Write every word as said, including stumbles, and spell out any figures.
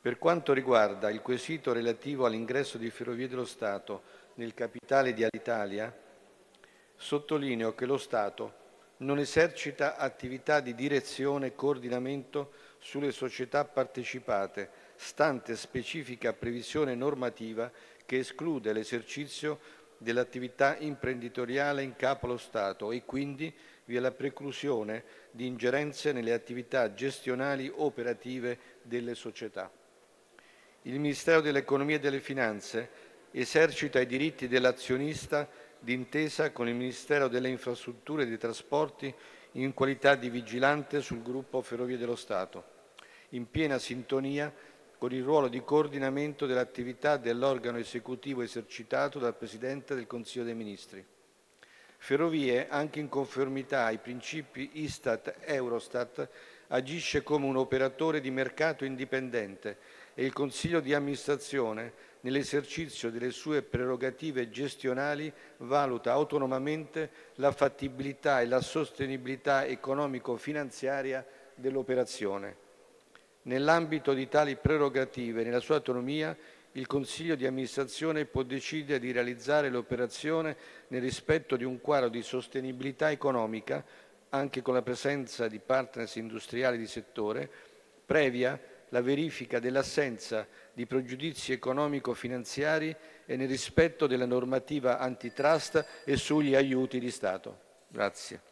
Per quanto riguarda il quesito relativo all'ingresso di Ferrovie dello Stato nel capitale di Alitalia, sottolineo che lo Stato non esercita attività di direzione e coordinamento sulle società partecipate, stante specifica previsione normativa che esclude l'esercizio dell'attività imprenditoriale in capo allo Stato e quindi vi è la preclusione di ingerenze nelle attività gestionali operative delle società. Il Ministero dell'Economia e delle Finanze esercita i diritti dell'azionista d'intesa con il Ministero delle Infrastrutture e dei Trasporti in qualità di vigilante sul gruppo Ferrovie dello Stato, in piena sintonia con il ruolo di coordinamento dell'attività dell'organo esecutivo esercitato dal Presidente del Consiglio dei Ministri. Ferrovie, anche in conformità ai principi Istat e Eurostat, agisce come un operatore di mercato indipendente e il Consiglio di amministrazione, nell'esercizio delle sue prerogative gestionali, valuta autonomamente la fattibilità e la sostenibilità economico-finanziaria dell'operazione. Nell'ambito di tali prerogative e nella sua autonomia, il Consiglio di amministrazione può decidere di realizzare l'operazione nel rispetto di un quadro di sostenibilità economica, anche con la presenza di partners industriali di settore, previa la verifica dell'assenza di pregiudizi economico-finanziari e nel rispetto della normativa antitrust e sugli aiuti di Stato. Grazie.